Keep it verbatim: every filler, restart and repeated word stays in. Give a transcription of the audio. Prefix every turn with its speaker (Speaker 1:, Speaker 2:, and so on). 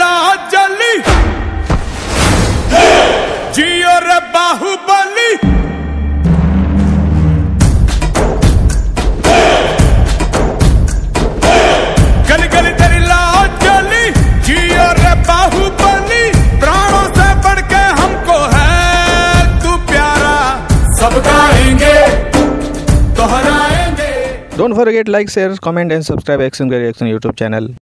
Speaker 1: लाज जली, जियो रे बाहुबली। गली गली तेरी लाज जली, जियो रे बाहुबली। प्राणों से बढ़ के हमको है तू प्यारा, सब गाएंगे दोहराएंगे।
Speaker 2: Don't forget like, share, comment and subscribe Action Reaction YouTube channel.